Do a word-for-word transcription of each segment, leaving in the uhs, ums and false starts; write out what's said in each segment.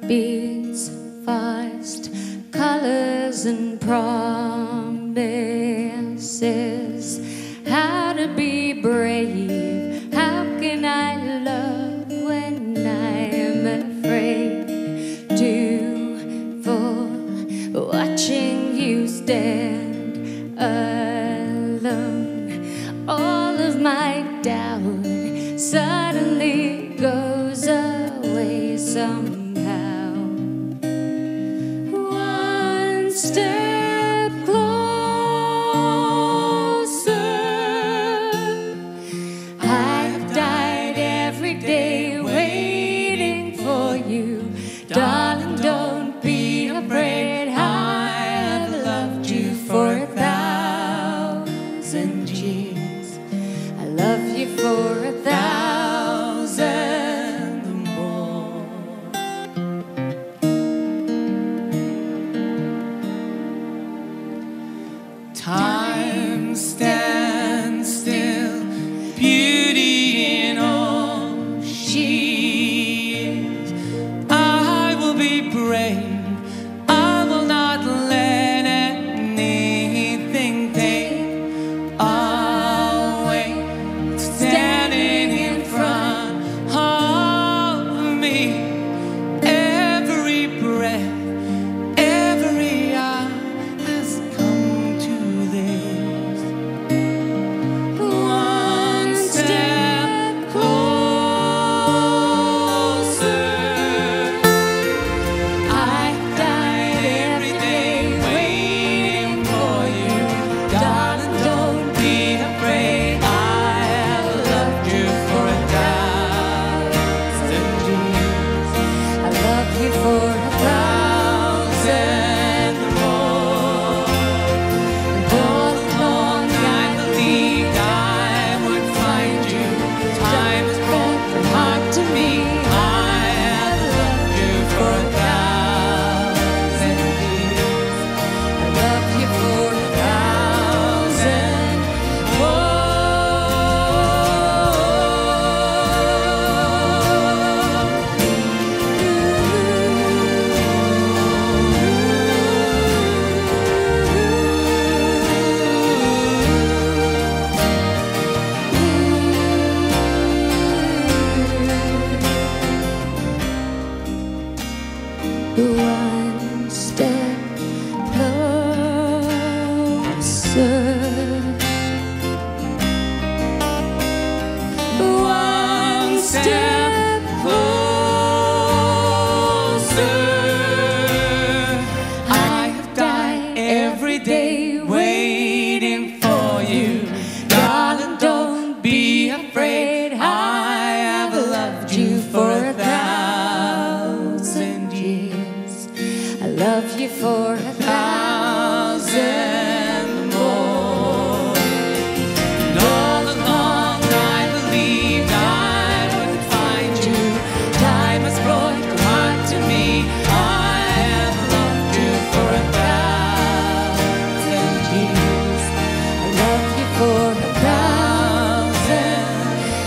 beats fast, colors and promises. How to be brave, how can I love when I'm afraid to fall, watching you stand alone. All of my doubt suddenly goes away somehow. One step closer. I've died every day waiting for you. Darling, don't be afraid. I've loved you for a thousand years. I love you for a thousand more. Time stands still, beauty in all she is. I will be brave, I will not let anything take away. Standing in front of me, every breath, every hour has come to this. One step closer. I've died every day waiting for you. Darling, don't be afraid. I have loved you for a thousand years. I love you for a thousand more. And all along I believed I would find you. Time has brought your heart to me. I have loved you for a thousand years. I love you for a thousand one step closer. One step closer. I have died every day waiting for you. Darling, don't be afraid. I have loved you for a thousand years. I love you for a thousand more. And all along I believed I would find you. Time has brought your heart to me. I have loved you for a thousand years. I love you for a thousand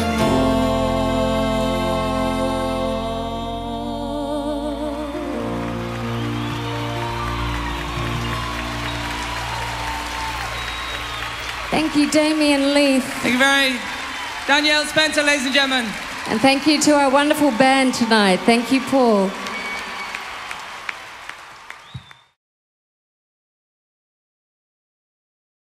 more. Thank you, Damien, Leith. Thank you very much. Danielle Spencer, ladies and gentlemen. And thank you to our wonderful band tonight. Thank you, Paul.